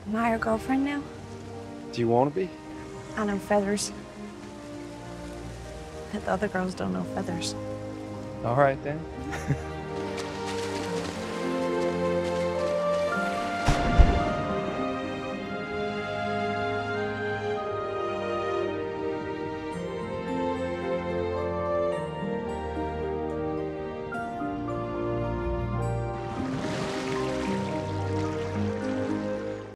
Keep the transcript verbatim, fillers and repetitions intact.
Am I your girlfriend now? Do you want to be? I know feathers. But the other girls don't know feathers. All right, then.